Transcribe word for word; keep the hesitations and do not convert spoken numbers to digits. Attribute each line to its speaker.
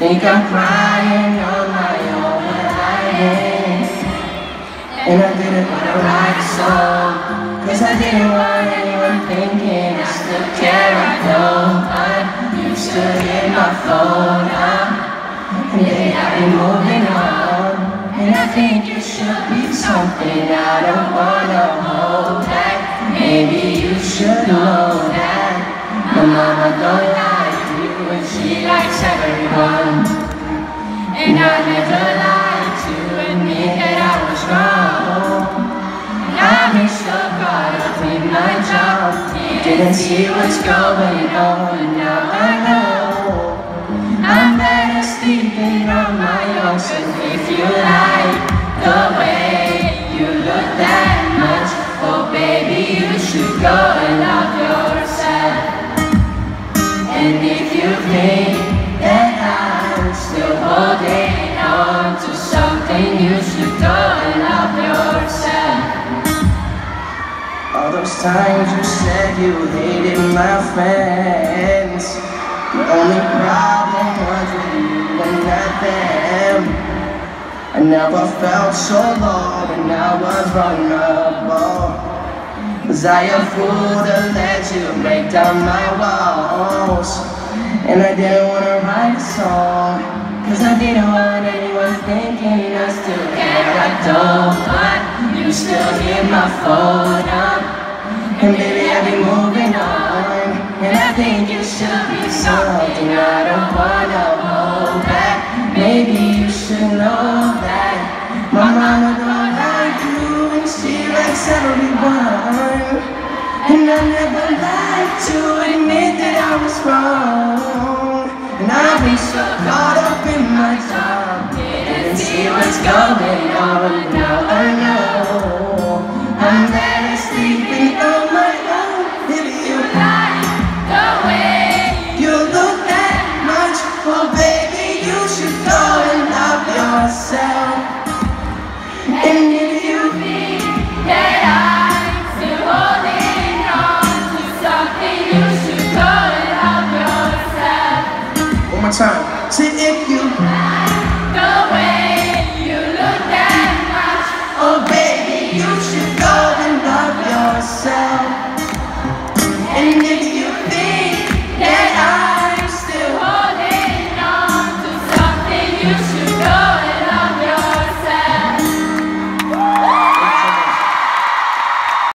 Speaker 1: think I'm crying on my own, but I ain't. And I didn't want to write a song, cause I didn't want anyone thinking I still care. I know I used to hit my phone up, and lately I've been moving on. And I think you should be something I don't wanna hold back. Maybe you should know that my mama don't like you and she likes everyone. And I never lied to admit that I was wrong. And I've been so caught up in my job, didn't see what's going on. And now I know I'm better sleeping on my own. So if you like the way you look that much, oh baby, you should go and love yourself. And if you think that I'm still holding on to something, you should go and love yourself. All those times you said you hated my friends, the only problem was with you and not them. I never felt so low and I was vulnerable. Was I a fool to let you break down my walls? And I didn't want to write a song, cause I didn't want anyone thinking I still care. I don't want you still hear my phone up, and baby I've been moving on. And I think you should be something I don't wanna hold back. Maybe you should know that my mama don't like you and she likes everyone. And I never lied to admit that I was wrong. And I've been so caught up in my job, didn't see what's going on. Now I know I'm better sleeping on my own. If you like the way you look that much, well baby, you should go and love yourself. And if you think that I'm still holding on to something, you should go and love yourself. One more time. Say if you like the way you look that much, oh baby, you should go and love yourself. And if you think that I'm still holding on to something, you should